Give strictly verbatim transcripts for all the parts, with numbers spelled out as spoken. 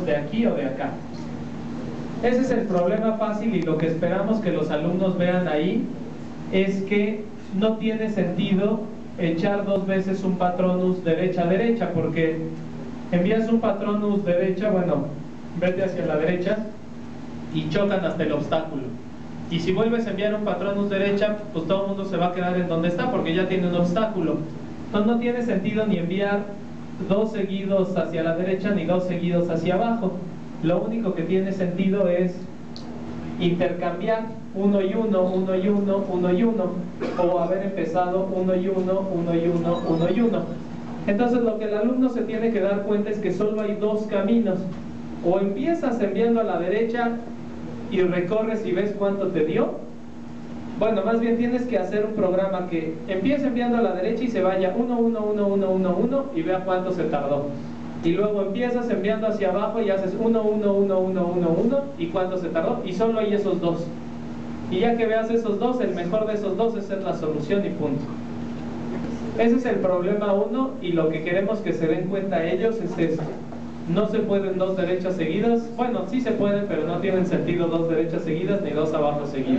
caminos de aquí o de acá. Ese es el problema fácil, y lo que esperamos que los alumnos vean ahí es que no tiene sentido echar dos veces un patronus derecha-derecha, porque envías un patronus derecha, bueno, vete hacia la derecha y chocan hasta el obstáculo. Y si vuelves a enviar un patronus derecha, pues todo el mundo se va a quedar en donde está porque ya tiene un obstáculo. Entonces no tiene sentido ni enviar dos seguidos hacia la derecha ni dos seguidos hacia abajo. Lo único que tiene sentido es intercambiar uno y uno, uno y uno, uno y uno, o haber empezado uno y uno, uno y uno, uno y uno. Entonces lo que el alumno se tiene que dar cuenta es que solo hay dos caminos: o empiezas enviando a la derecha y recorres y ves cuánto te dio. Bueno, más bien tienes que hacer un programa que empiece enviando a la derecha y se vaya uno, uno, uno, uno, uno, uno y vea cuánto se tardó. Y luego empiezas enviando hacia abajo y haces uno, uno, uno, uno, uno, uno y cuánto se tardó, y solo hay esos dos. Y ya que veas esos dos, el mejor de esos dos es la solución y punto. Ese es el problema uno, y lo que queremos que se den cuenta ellos es esto: no se pueden dos derechas seguidas. Bueno, sí se pueden, pero no tienen sentido dos derechas seguidas ni dos abajo seguidas.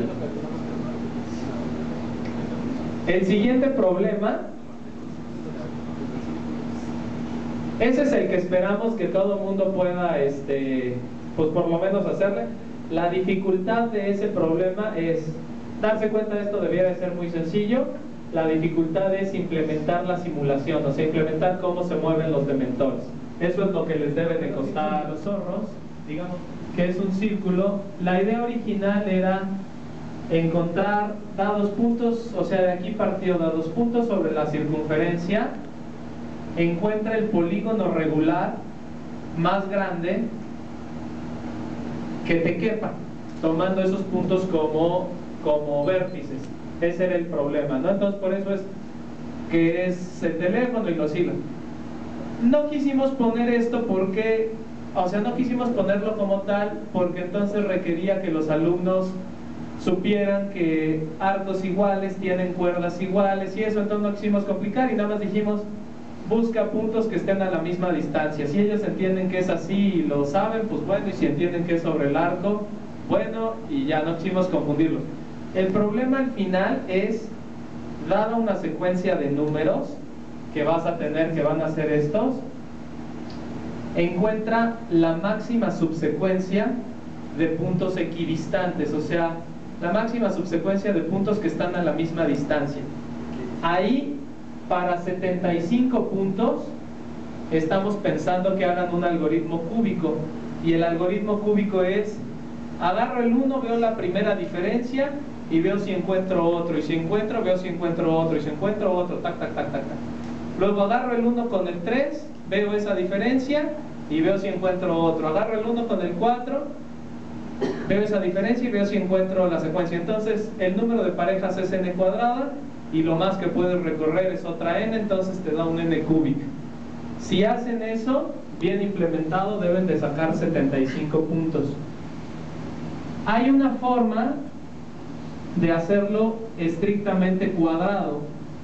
El siguiente problema, ese es el que esperamos que todo el mundo pueda, este, pues por lo menos hacerle. La dificultad de ese problema es darse cuenta de esto. Debiera de ser muy sencillo. La dificultad es implementar la simulación, o sea, implementar cómo se mueven los dementores. Eso es lo que les debe de costar a los zorros. Digamos que es un círculo. La idea original era encontrar dados puntos, o sea, de aquí partió dados puntos sobre la circunferencia. Encuentra el polígono regular más grande que te quepa, tomando esos puntos como, como vértices. Ese era el problema, ¿no? Entonces por eso es que es el teléfono y los hilos. No quisimos poner esto porque, o sea, no quisimos ponerlo como tal porque entonces requería que los alumnos supieran que arcos iguales tienen cuerdas iguales y eso. Entonces no quisimos complicar y nada más dijimos: busca puntos que estén a la misma distancia. Si ellos entienden que es así y lo saben, pues bueno, y si entienden que es sobre el arco, bueno, y ya no quisimos confundirlos. El problema al final es, dada una secuencia de números que vas a tener, que van a ser estos, encuentra la máxima subsecuencia de puntos equidistantes, o sea, la máxima subsecuencia de puntos que están a la misma distancia. Ahí, para setenta y cinco puntos, estamos pensando que hagan un algoritmo cúbico, y el algoritmo cúbico es: agarro el uno, veo la primera diferencia y veo si encuentro otro, y si encuentro, veo si encuentro otro, y si encuentro otro, tac, tac, tac, tac, tac. Luego agarro el uno con el tres, veo esa diferencia y veo si encuentro otro. Agarro el uno con el cuatro, veo esa diferencia y veo si encuentro la secuencia. Entonces el número de parejas es n cuadrada y lo más que puedes recorrer es otra n, entonces te da un n cúbica. Si hacen eso bien implementado, deben de sacar setenta y cinco puntos. Hay una forma de hacerlo estrictamente cuadrado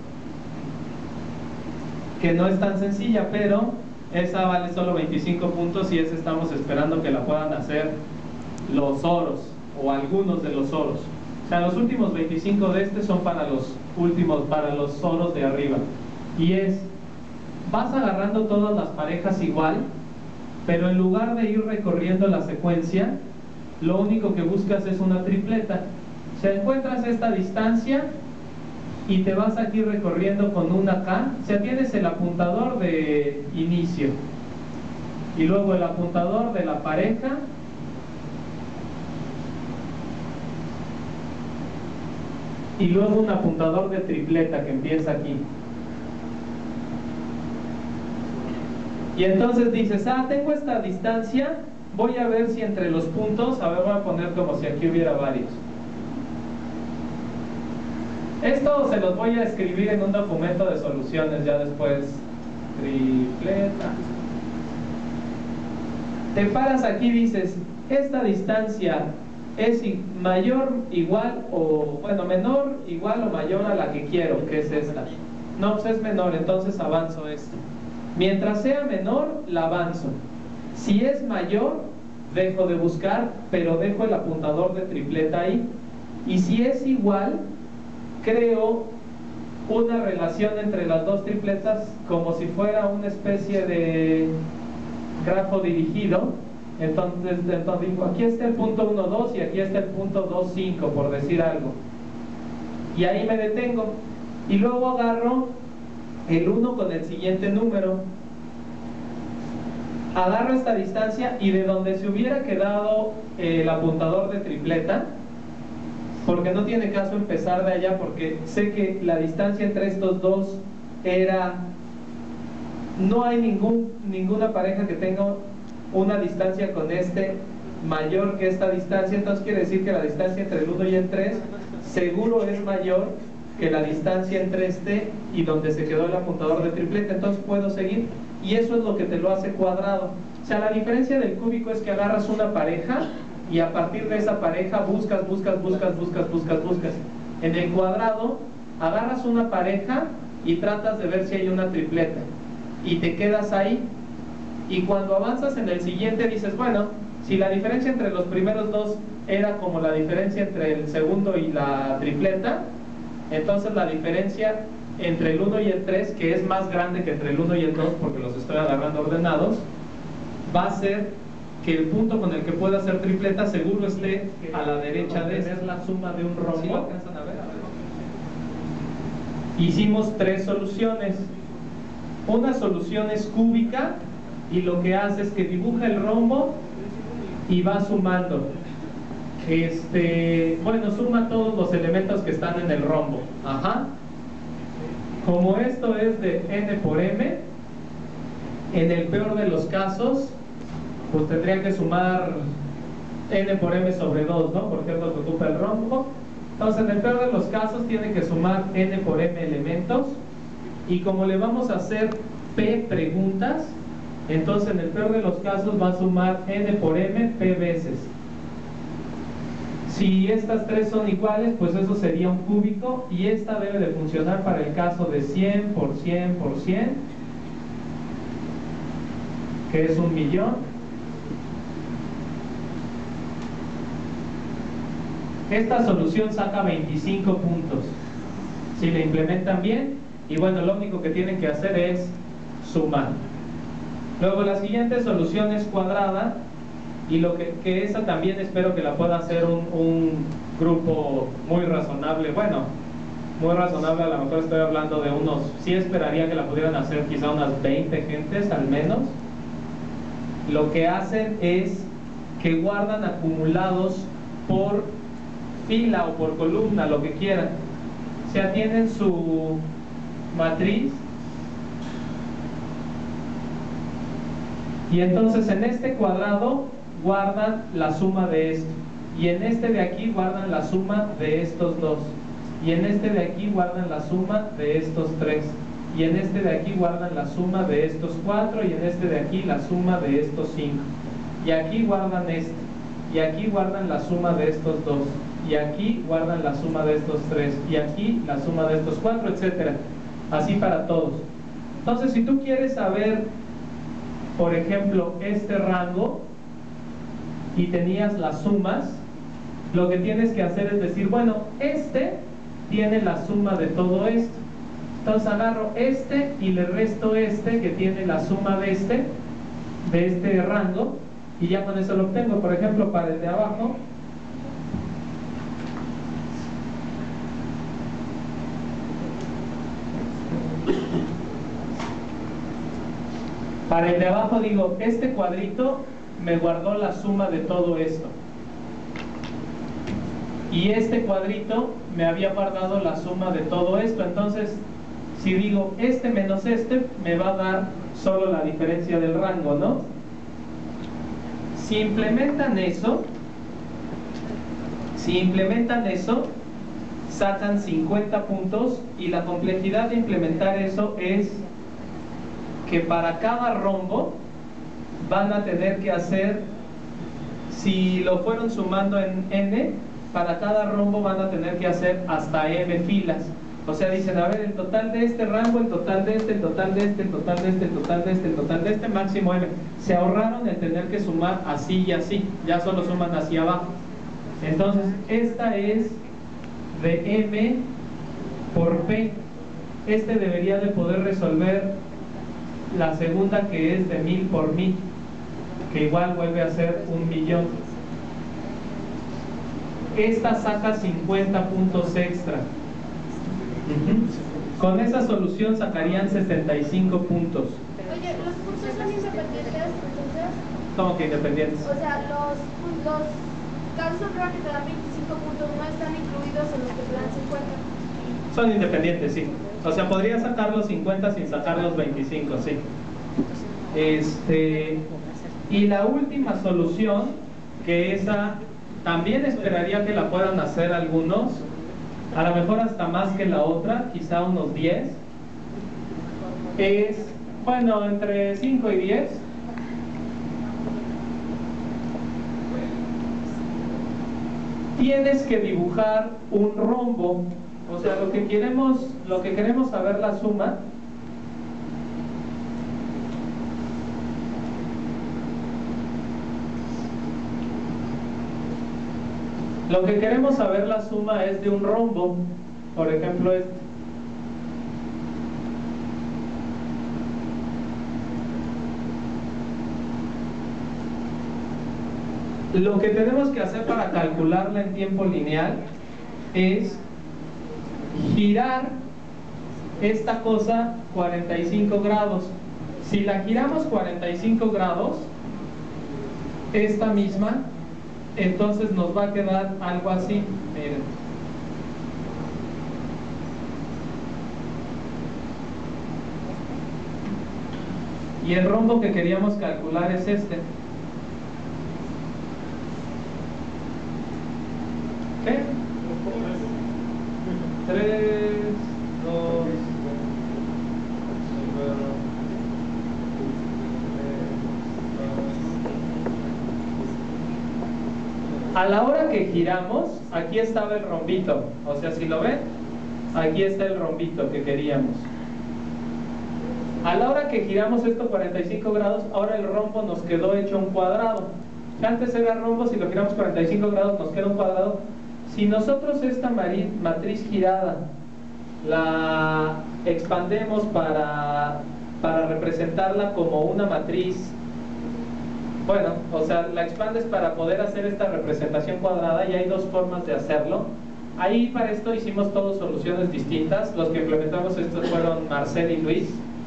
que no es tan sencilla, pero esa vale solo veinticinco puntos y esa estamos esperando que la puedan hacer los oros o algunos de los oros. O sea, los últimos veinticinco de este son para los últimos, para los oros de arriba. Y es: vas agarrando todas las parejas igual, pero en lugar de ir recorriendo la secuencia, lo único que buscas es una tripleta. O sea, encuentras esta distancia y te vas aquí recorriendo con una K. O sea, tienes el apuntador de inicio y luego el apuntador de la pareja, y luego un apuntador de tripleta que empieza aquí. Y entonces dices: ah, tengo esta distancia, voy a ver si entre los puntos, a ver, voy a poner como si aquí hubiera varios. Esto se los voy a escribir en un documento de soluciones ya después. Tripleta. Te paras aquí y dices: esta distancia es mayor, igual o, bueno, menor, igual o mayor a la que quiero, que es esta. No, pues es menor, entonces avanzo esto. Mientras sea menor, la avanzo. Si es mayor, dejo de buscar, pero dejo el apuntador de tripleta ahí. Y si es igual, creo una relación entre las dos tripletas como si fuera una especie de grafo dirigido. Entonces, entonces digo, aquí está el punto uno, dos y aquí está el punto dos, cinco, por decir algo. Y ahí me detengo. Y luego agarro el uno con el siguiente número. Agarro esta distancia y de donde se hubiera quedado el apuntador de tripleta, porque no tiene caso empezar de allá, porque sé que la distancia entre estos dos era... No hay ningún, ninguna pareja que tenga una distancia con este mayor que esta distancia, entonces quiere decir que la distancia entre el uno y el tres seguro es mayor que la distancia entre este y donde se quedó el apuntador de tripleta, entonces puedo seguir, y eso es lo que te lo hace cuadrado. O sea, la diferencia del cúbico es que agarras una pareja y a partir de esa pareja buscas, buscas, buscas, buscas, buscas, buscas. En el cuadrado agarras una pareja y tratas de ver si hay una tripleta y te quedas ahí, y cuando avanzas en el siguiente dices, bueno, si la diferencia entre los primeros dos era como la diferencia entre el segundo y la tripleta, entonces la diferencia entre el uno y el tres, que es más grande que entre el uno y el dos porque los estoy agarrando ordenados, va a ser que el punto con el que pueda hacer tripleta seguro esté a la derecha de esta. Es la suma de un rombo. ¿Sí lo alcanzan a ver? A ver. Hicimos tres soluciones. Una solución es cúbica y lo que hace es que dibuja el rombo y va sumando. Este, bueno, suma todos los elementos que están en el rombo. Ajá. Como esto es de n por m, en el peor de los casos, pues tendría que sumar n por m sobre dos, ¿no? Porque es lo que ocupa el rombo. Entonces, en el peor de los casos, tiene que sumar n por m elementos. Y como le vamos a hacer p preguntas, entonces en el peor de los casos va a sumar n por m p veces. Si estas tres son iguales, pues eso sería un cúbico, y esta debe de funcionar para el caso de cien por cien por cien, que es un millón. Esta solución saca veinticinco puntos si la implementan bien, y bueno, lo único que tienen que hacer es sumar. Luego la siguiente solución es cuadrada, y lo que, que esa también espero que la pueda hacer un, un grupo muy razonable. Bueno, muy razonable, a lo mejor estoy hablando de unos, sí esperaría que la pudieran hacer quizá unas veinte gentes al menos. Lo que hacen es que guardan acumulados por fila o por columna, lo que quieran. O sea, tienen su matriz, y entonces en este cuadrado guardan la suma de esto, y en este de aquí guardan la suma de estos dos, y en este de aquí guardan la suma de estos tres, y en este de aquí guardan la suma de estos cuatro, y en este de aquí la suma de estos cinco, y aquí guardan este, y aquí guardan la suma de estos dos, y aquí guardan la suma de estos tres, y aquí la suma de estos cuatro, etcétera. Así para todos. Entonces, si tú quieres saber, por ejemplo, este rango y tenías las sumas, lo que tienes que hacer es decir, bueno, este tiene la suma de todo esto. Entonces agarro este y le resto este que tiene la suma de este, de este rango, y ya con eso lo obtengo. Por ejemplo, para el de abajo, para el de abajo digo, este cuadrito me guardó la suma de todo esto, y este cuadrito me había guardado la suma de todo esto. Entonces, si digo este menos este, me va a dar solo la diferencia del rango, ¿no? Si implementan eso, si implementan eso, sacan cincuenta puntos, y la complejidad de implementar eso es que para cada rombo van a tener que hacer, si lo fueron sumando en n, para cada rombo van a tener que hacer hasta m filas. O sea, dicen, a ver, el total de este rango, el total de este, el total de este, el total de este, el total de este, el total de este, máximo M. Se ahorraron el tener que sumar así y así, ya solo suman hacia abajo. Entonces, esta es de M por P. Este debería de poder resolver la segunda, que es de mil por mil, que igual vuelve a ser un millón. Esta saca cincuenta puntos extra. Uh-huh. Con esa solución sacarían setenta y cinco puntos. Oye, ¿los puntos son independientes entonces? ¿Cómo que independientes? O sea, los, los casos que te dan veinticinco puntos no están incluidos en los que te dan cincuenta. Son independientes, sí. O sea, podría sacar los cincuenta sin sacar los veinticinco, sí. Este, y la última solución, que esa también esperaría que la puedan hacer algunos, a lo mejor hasta más que la otra, quizá unos diez, es, bueno, entre cinco y diez. Tienes que dibujar un rombo. O sea, lo que queremos, lo que queremos saber la suma. Lo que queremos saber la suma es de un rombo. Por ejemplo, este. Lo que tenemos que hacer para calcularla en tiempo lineal es girar esta cosa cuarenta y cinco grados. Si la giramos cuarenta y cinco grados, esta misma, entonces nos va a quedar algo así. Miren. Y el rombo que queríamos calcular es este. ¿Qué? tres, dos, a la hora que giramos, aquí estaba el rombito. O sea, si lo ven, aquí está el rombito que queríamos. A la hora que giramos esto cuarenta y cinco grados, ahora el rombo nos quedó hecho un cuadrado. Antes era rombo, si lo giramos cuarenta y cinco grados nos queda un cuadrado. Si nosotros esta matriz girada la expandemos para, para representarla como una matriz, bueno, o sea, la expandes para poder hacer esta representación cuadrada, y hay dos formas de hacerlo. Ahí para esto hicimos todas soluciones distintas. Los que implementamos esto fueron Marcel y Luis.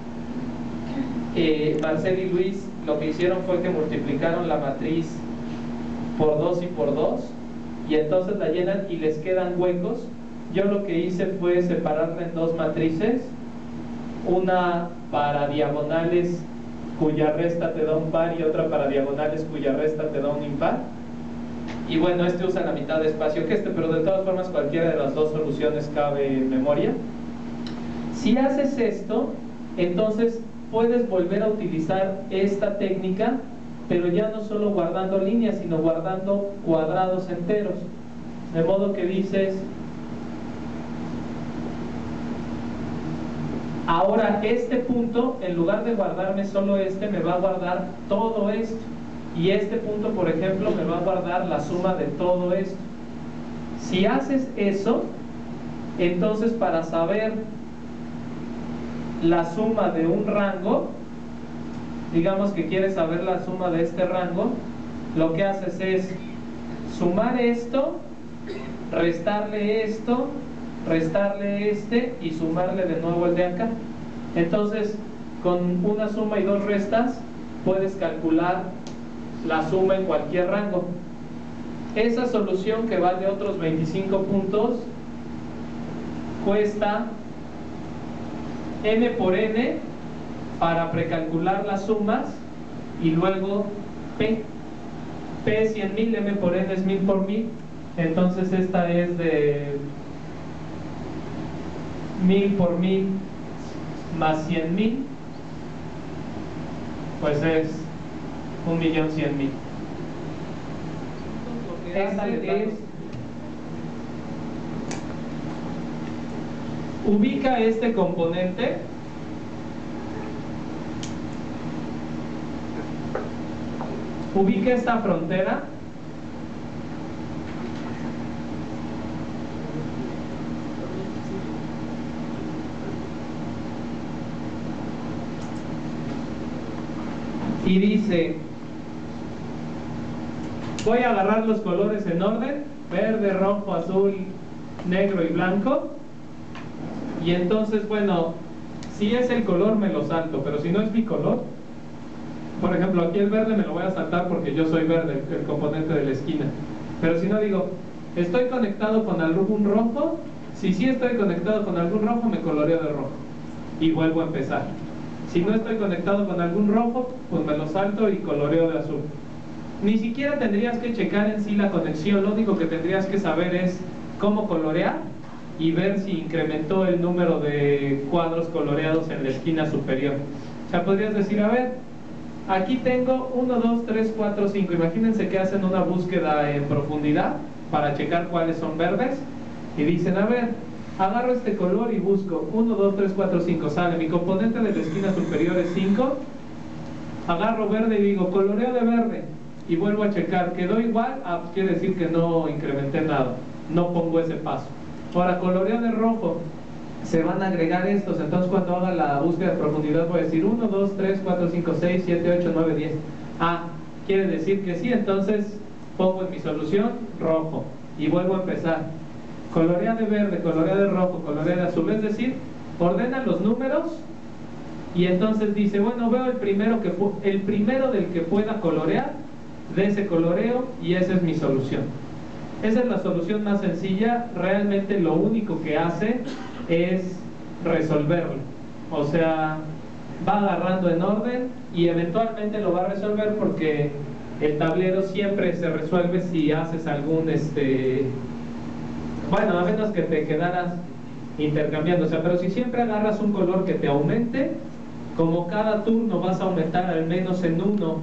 Eh, Marcel y Luis lo que hicieron fue que multiplicaron la matriz por dos y por dos, y entonces la llenan y les quedan huecos. Yo lo que hice fue separarla en dos matrices, una para diagonales cuya resta te da un par y otra para diagonales cuya resta te da un impar. Y bueno, este usa la mitad de espacio que este, pero de todas formas cualquiera de las dos soluciones cabe en memoria. Si haces esto, entonces puedes volver a utilizar esta técnica, pero ya no solo guardando líneas, sino guardando cuadrados enteros. De modo que dices, ahora este punto, en lugar de guardarme solo este, me va a guardar todo esto. Y este punto, por ejemplo, me va a guardar la suma de todo esto. Si haces eso, entonces para saber la suma de un rango, digamos que quieres saber la suma de este rango, lo que haces es sumar esto, restarle esto, restarle este y sumarle de nuevo el de acá. Entonces, con una suma y dos restas, puedes calcular la suma en cualquier rango. Esa solución, que vale otros veinticinco puntos, cuesta n por n para precalcular las sumas, y luego p. P es cien mil, m por n es mil por mil. Entonces esta es de mil por mil más cien mil, pues es un millón cien mil. Esta es Ubica este componente ubica esta frontera y dice, voy a agarrar los colores en orden, verde, rojo, azul, negro y blanco, y entonces, bueno, si es el color me lo salto, pero si no es mi color, por ejemplo, aquí el verde me lo voy a saltar porque yo soy verde, el, el componente de la esquina, pero si no digo, estoy conectado con algún rojo, si sí estoy conectado con algún rojo, me coloreo de rojo y vuelvo a empezar. Si no estoy conectado con algún rojo, pues me lo salto y coloreo de azul. Ni siquiera tendrías que checar en sí la conexión, lo único que tendrías que saber es cómo colorear y ver si incrementó el número de cuadros coloreados en la esquina superior. O sea, podrías decir, a ver, aquí tengo uno, dos, tres, cuatro, cinco. Imagínense que hacen una búsqueda en profundidad para checar cuáles son verdes y dicen, a ver, agarro este color y busco uno, dos, tres, cuatro, cinco, sale, mi componente de la esquina superior es cinco, agarro verde y digo, coloreo de verde y vuelvo a checar, quedó igual, ah, quiere decir que no incrementé nada, no pongo ese paso. Ahora, coloreo de rojo, se van a agregar estos, entonces cuando haga la búsqueda de profundidad voy a decir uno, dos, tres, cuatro, cinco, seis, siete, ocho, nueve, diez. Ah, quiere decir que sí, entonces pongo en mi solución rojo y vuelvo a empezar. Colorea de verde, colorea de rojo, colorea de azul, es decir, ordena los números y entonces dice, bueno, veo el primero, que el primero del que pueda colorear, de ese coloreo y esa es mi solución. Esa es la solución más sencilla, realmente lo único que hace es resolverlo, o sea, va agarrando en orden y eventualmente lo va a resolver porque el tablero siempre se resuelve si haces algún, este, bueno, a menos que te quedaras intercambiando, o sea, pero si siempre agarras un color que te aumente, como cada turno vas a aumentar al menos en uno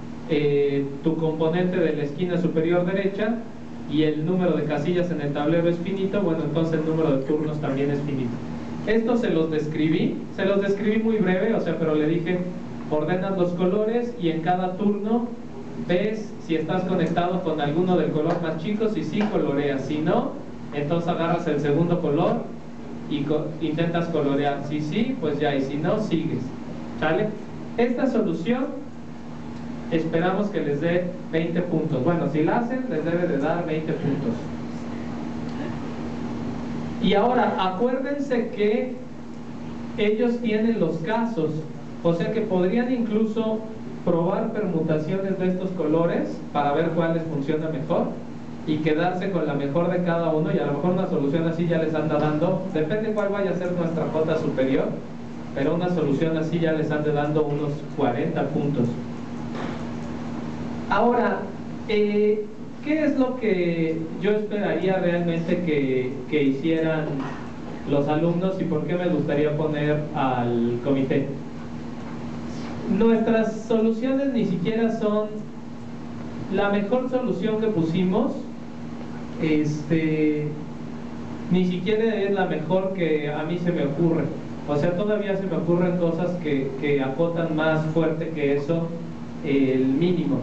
eh, tu componente de la esquina superior derecha y el número de casillas en el tablero es finito, bueno, entonces el número de turnos también es finito. Esto se los describí, se los describí muy breve, o sea, pero le dije, ordenas los colores y en cada turno ves si estás conectado con alguno del color más chico, si sí coloreas, si no, entonces agarras el segundo color y co intentas colorear, si sí, pues ya, y si no, sigues, ¿sale? Esta solución esperamos que les dé veinte puntos. Bueno, si la hacen, les debe de dar veinte puntos. Y ahora, acuérdense que ellos tienen los casos, o sea que podrían incluso probar permutaciones de estos colores para ver cuál les funciona mejor y quedarse con la mejor de cada uno, y a lo mejor una solución así ya les anda dando, depende cuál vaya a ser nuestra J superior, pero una solución así ya les anda dando unos cuarenta puntos. Ahora, eh, ¿qué es lo que yo esperaría realmente que, que hicieran los alumnos y por qué me gustaría poner al comité? Nuestras soluciones ni siquiera son la mejor solución que pusimos, este, ni siquiera es la mejor que a mí se me ocurre. O sea, todavía se me ocurren cosas que, que acotan más fuerte que eso, el mínimo.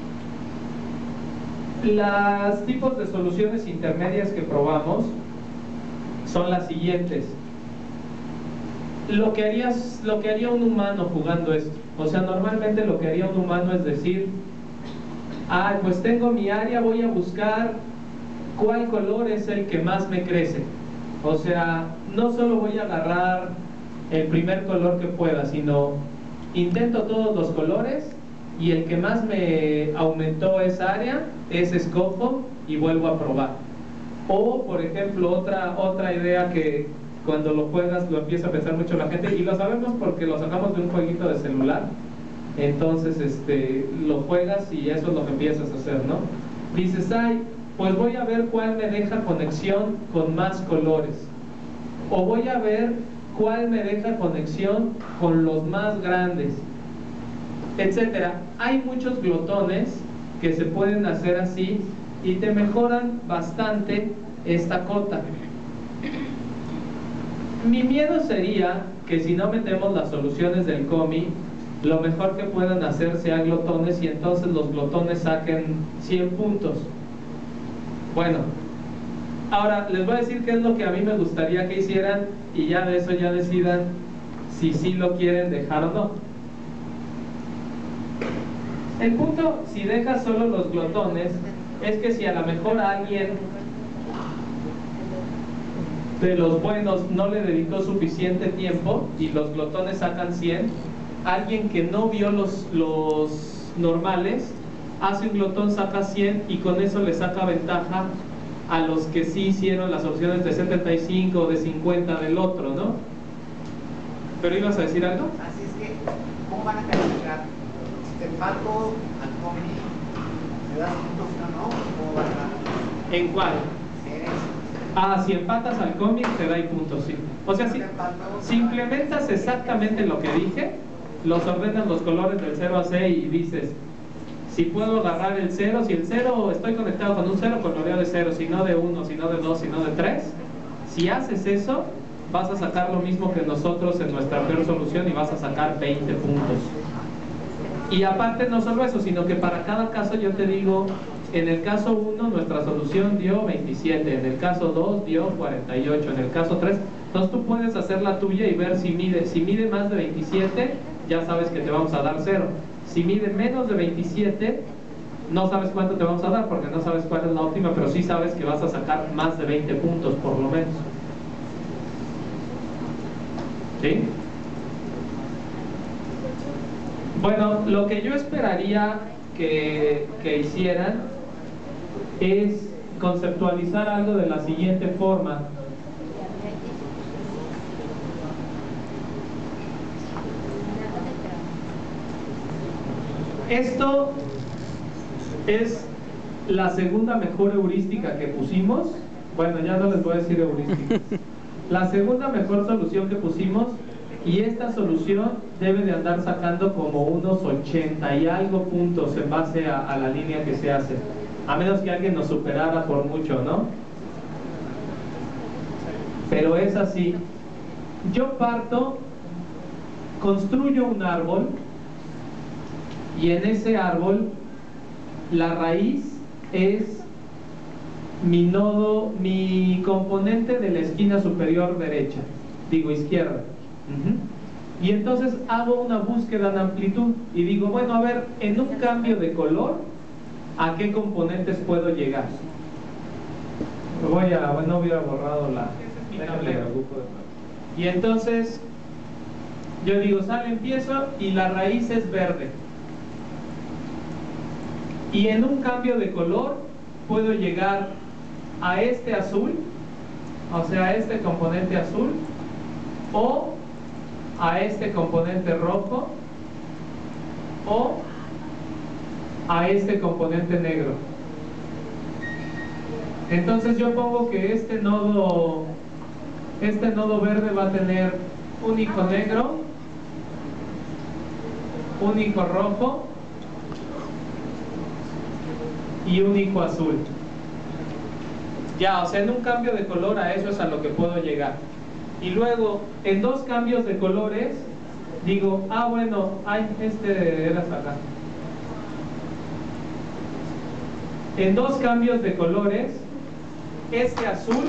Los tipos de soluciones intermedias que probamos son las siguientes. Lo que, harías, lo que haría un humano jugando esto, o sea, normalmente lo que haría un humano es decir, ah, pues tengo mi área, voy a buscar cuál color es el que más me crece. O sea, no solo voy a agarrar el primer color que pueda, sino intento todos los colores y el que más me aumentó esa área, ese escojo y vuelvo a probar. O, por ejemplo, otra, otra idea que cuando lo juegas lo empieza a pensar mucho la gente, y lo sabemos porque lo sacamos de un jueguito de celular. Entonces este, lo juegas y eso es lo que empiezas a hacer, ¿no? Dices, ay, pues voy a ver cuál me deja conexión con más colores, o voy a ver cuál me deja conexión con los más grandes, etcétera. Hay muchos glotones que se pueden hacer así y te mejoran bastante esta cota. Mi miedo sería que si no metemos las soluciones del COMI, lo mejor que puedan hacer sea glotones y entonces los glotones saquen cien puntos. Bueno, ahora les voy a decir qué es lo que a mí me gustaría que hicieran y ya de eso ya decidan si sí lo quieren dejar o no. El punto, si dejas solo los glotones, es que si a lo mejor alguien de los buenos no le dedicó suficiente tiempo y los glotones sacan cien, alguien que no vio los, los normales hace un glotón, saca cien y con eso le saca ventaja a los que sí hicieron las opciones de setenta y cinco o de cincuenta del otro, ¿no? ¿Pero ibas a decir algo? Así es que, ¿cómo van a calificar? Si te empato al COMI, ¿me das puntos o no? ¿Cómo van a...? ¿En cuál? Ah, si empatas al cómic te da y puntos, sí. O sea, si, si implementas exactamente lo que dije, los ordenas los colores del cero a C y dices, si puedo agarrar el cero, si el cero estoy conectado con un cero, coloreo de cero, si no de uno, si no de dos, si no de tres. Si haces eso, vas a sacar lo mismo que nosotros en nuestra peor solución y vas a sacar veinte puntos. Y aparte no solo eso, sino que para cada caso yo te digo, en el caso uno nuestra solución dio veintisiete, en el caso dos dio cuarenta y ocho, en el caso tres, entonces tú puedes hacer la tuya y ver si mide, si mide más de veintisiete, ya sabes que te vamos a dar cero. Si mide menos de veintisiete, no sabes cuánto te vamos a dar porque no sabes cuál es la óptima, pero sí sabes que vas a sacar más de veinte puntos por lo menos. ¿Sí? Bueno, lo que yo esperaría que, que hicieran es conceptualizar algo de la siguiente forma. Esto es la segunda mejor heurística que pusimos. Bueno, ya no les voy a decir heurística. La segunda mejor solución que pusimos, y esta solución debe de andar sacando como unos ochenta y algo puntos en base a, a la línea que se hace, a menos que alguien nos superara por mucho, ¿no? Pero es así. Yo parto, construyo un árbol y en ese árbol la raíz es mi nodo, mi componente de la esquina superior derecha, digo izquierda. Uh-huh. Y entonces hago una búsqueda de amplitud y digo, bueno, a ver, en un cambio de color, ¿a qué componentes puedo llegar? Voy a, bueno, hubiera borrado la... Y entonces yo digo, sale, empiezo y la raíz es verde. Y en un cambio de color puedo llegar a este azul, o sea, a este componente azul, o a este componente rojo, o a este componente negro. Entonces yo pongo que este nodo, este nodo verde va a tener un icono negro, un icono rojo y un icono azul. Ya, o sea, en un cambio de color a eso es a lo que puedo llegar. Y luego, en dos cambios de colores, digo, ah, bueno, ay, este era hasta acá. En dos cambios de colores, este azul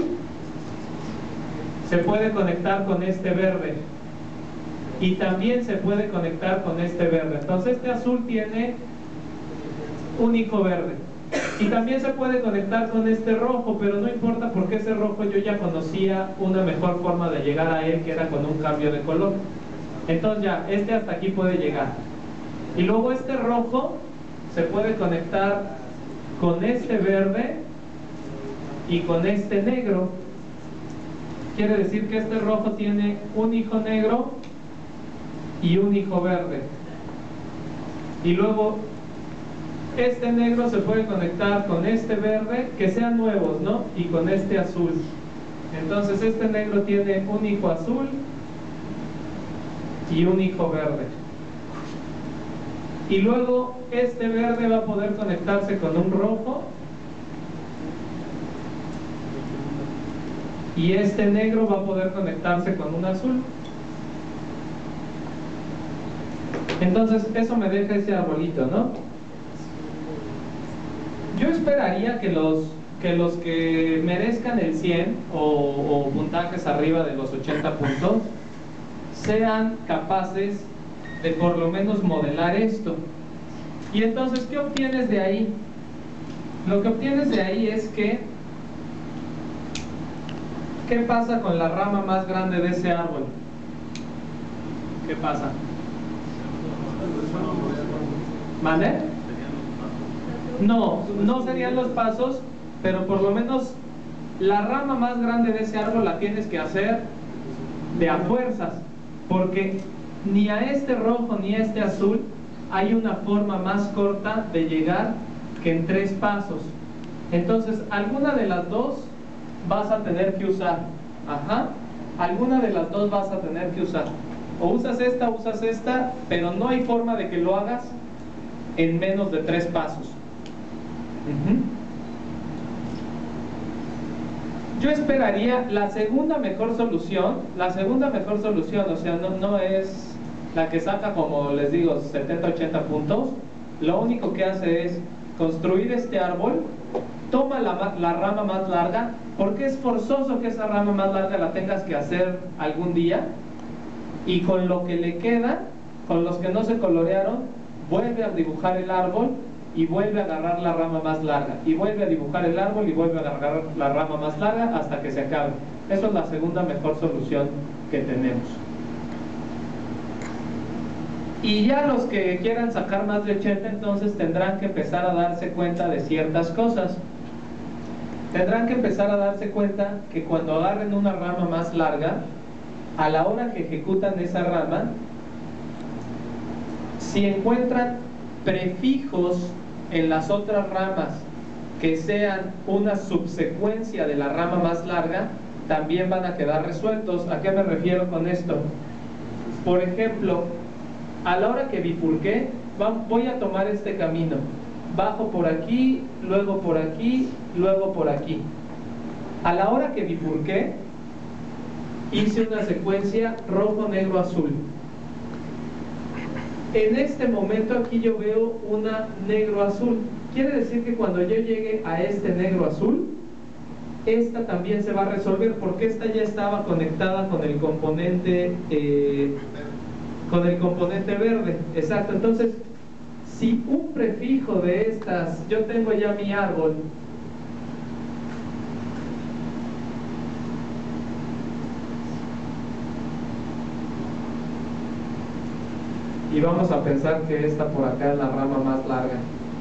se puede conectar con este verde. Y también se puede conectar con este verde. Entonces, este azul tiene un icono verde. Y también se puede conectar con este rojo, pero no importa porque ese rojo yo ya conocía una mejor forma de llegar a él, que era con un cambio de color. Entonces ya, este hasta aquí puede llegar. Y luego este rojo se puede conectar con este verde y con este negro. Quiere decir que este rojo tiene un icono negro y un icono verde. Y luego este negro se puede conectar con este verde, que sean nuevos, ¿no? Y con este azul. Entonces este negro tiene un icono azul y un icono verde. Y luego este verde va a poder conectarse con un rojo y este negro va a poder conectarse con un azul. Entonces eso me deja ese arbolito, ¿no? Yo esperaría que los que, los que merezcan el cien o, o puntajes arriba de los ochenta puntos sean capaces de por lo menos modelar esto. Y entonces, ¿qué obtienes de ahí? Lo que obtienes de ahí es que ¿qué pasa con la rama más grande de ese árbol? ¿Qué pasa? ¿Mande? No, no serían los pasos, pero por lo menos la rama más grande de ese árbol la tienes que hacer de a fuerzas, porque ni a este rojo ni a este azul hay una forma más corta de llegar que en tres pasos. Entonces, alguna de las dos vas a tener que usar. Ajá. Alguna de las dos vas a tener que usar. O usas esta, o usas esta, pero no hay forma de que lo hagas en menos de tres pasos. Uh-huh. Yo esperaría la segunda mejor solución. La segunda mejor solución, o sea, no, no es la que saca, como les digo, setenta, ochenta puntos. Lo único que hace es construir este árbol, toma la, la rama más larga, porque es forzoso que esa rama más larga la tengas que hacer algún día, y con lo que le queda, con los que no se colorearon, vuelve a dibujar el árbol y vuelve a agarrar la rama más larga, y vuelve a dibujar el árbol y vuelve a agarrar la rama más larga hasta que se acabe. Esa es la segunda mejor solución que tenemos. Y ya los que quieran sacar más de ochenta, entonces tendrán que empezar a darse cuenta de ciertas cosas. Tendrán que empezar a darse cuenta que cuando agarren una rama más larga, a la hora que ejecutan esa rama, si encuentran prefijos en las otras ramas que sean una subsecuencia de la rama más larga, también van a quedar resueltos. ¿A qué me refiero con esto? Por ejemplo, a la hora que bifurqué, voy a tomar este camino. Bajo por aquí, luego por aquí, luego por aquí. A la hora que bifurqué, hice una secuencia rojo, negro, azul. En este momento aquí yo veo una negro-azul. Quiere decir que cuando yo llegue a este negro-azul, esta también se va a resolver, porque esta ya estaba conectada con el componente eh, con el componente verde. Exacto. Entonces, si un prefijo de estas, yo tengo ya mi árbol, y vamos a pensar que esta por acá es la rama más larga.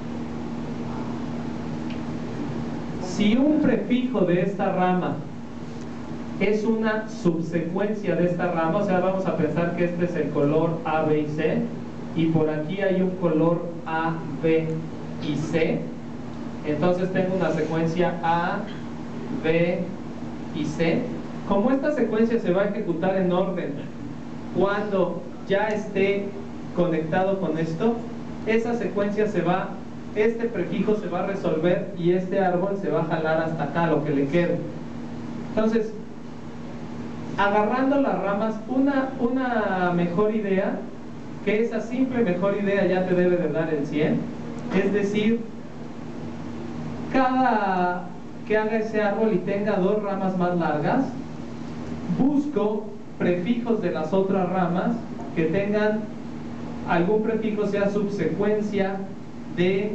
Si un prefijo de esta rama es una subsecuencia de esta rama, o sea, vamos a pensar que este es el color A, B y C, y por aquí hay un color A, B y C, entonces tengo una secuencia A, B y C. Como esta secuencia se va a ejecutar en orden, cuando ya esté conectado con esto, esa secuencia se va, este prefijo se va a resolver y este árbol se va a jalar hasta acá, lo que le quede. Entonces, agarrando las ramas, una, una mejor idea, que esa simple mejor idea ya te debe de dar el cien, es decir, cada que haga ese árbol y tenga dos ramas más largas, busco prefijos de las otras ramas que tengan algún prefijo, sea subsecuencia de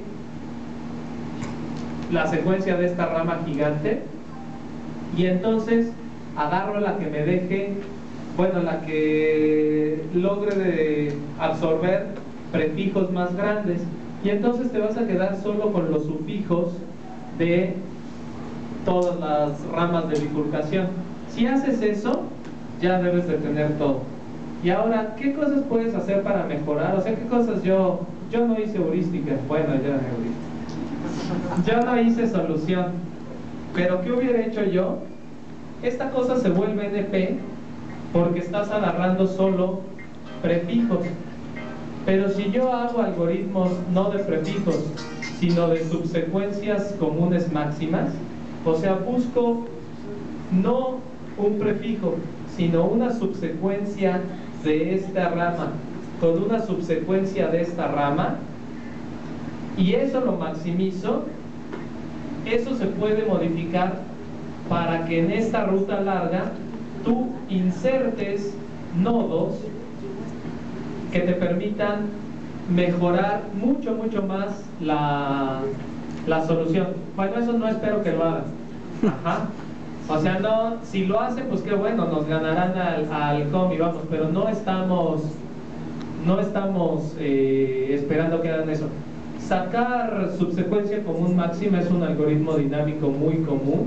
la secuencia de esta rama gigante, y entonces agarro la que me deje, bueno, la que logre de absorber prefijos más grandes, y entonces te vas a quedar solo con los sufijos de todas las ramas de bifurcación. Si haces eso, ya debes de tener todo. Y ahora, ¿qué cosas puedes hacer para mejorar? O sea, ¿qué cosas yo, yo no hice heurística? Bueno, yo no heurística. Yo no hice solución. Pero ¿qué hubiera hecho yo? Esta cosa se vuelve N P porque estás agarrando solo prefijos. Pero si yo hago algoritmos no de prefijos, sino de subsecuencias comunes máximas, o sea, busco no un prefijo, sino una subsecuencia de esta rama con una subsecuencia de esta rama, y eso lo maximizo, eso se puede modificar para que en esta ruta larga tú insertes nodos que te permitan mejorar mucho, mucho más la, la solución. Bueno, eso no espero que lo hagan. Ajá. O sea, no, si lo hacen, pues qué bueno, nos ganarán al, al comi, vamos, pero no estamos, no estamos eh, esperando que hagan eso. Sacar subsecuencia común máxima es un algoritmo dinámico muy común,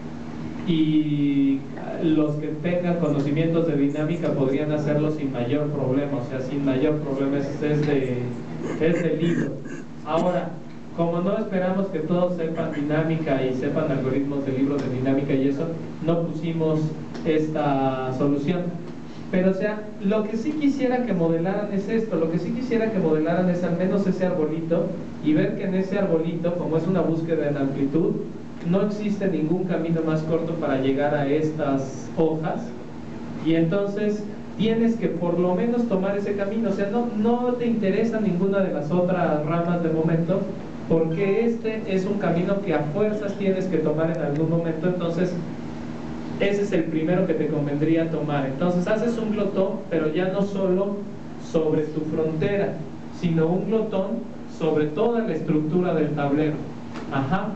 y los que tengan conocimientos de dinámica podrían hacerlo sin mayor problema, o sea, sin mayor problema, es, es, de, es de libro. Ahora, como no esperamos que todos sepan dinámica y sepan algoritmos de libros de dinámica y eso, no pusimos esta solución. Pero o sea, lo que sí quisiera que modelaran es esto, lo que sí quisiera que modelaran es al menos ese arbolito, y ver que en ese arbolito, como es una búsqueda en amplitud, no existe ningún camino más corto para llegar a estas hojas, y entonces tienes que por lo menos tomar ese camino. O sea, no, no te interesa ninguna de las otras ramas de momento, porque este es un camino que a fuerzas tienes que tomar en algún momento. Entonces ese es el primero que te convendría tomar. Entonces haces un glotón, pero ya no solo sobre tu frontera, sino un glotón sobre toda la estructura del tablero. Ajá.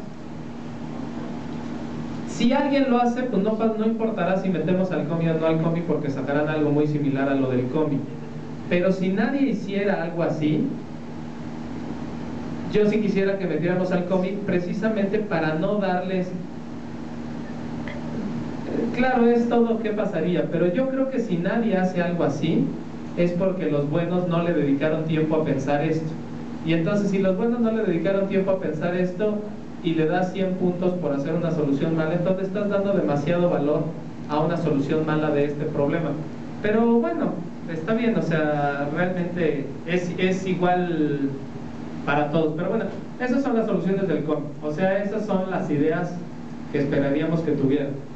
Si alguien lo hace, pues no, no importará si metemos al comi o no al comi, porque sacarán algo muy similar a lo del comi. Pero si nadie hiciera algo así, yo sí quisiera que metiéramos al comi, precisamente para no darles... Claro, es todo qué pasaría, pero yo creo que si nadie hace algo así, es porque los buenos no le dedicaron tiempo a pensar esto. Y entonces, si los buenos no le dedicaron tiempo a pensar esto, y le das cien puntos por hacer una solución mala, entonces estás dando demasiado valor a una solución mala de este problema. Pero bueno, está bien, o sea, realmente es, es igual para todos. Pero bueno, esas son las soluciones del comi, o sea, esas son las ideas que esperaríamos que tuvieran.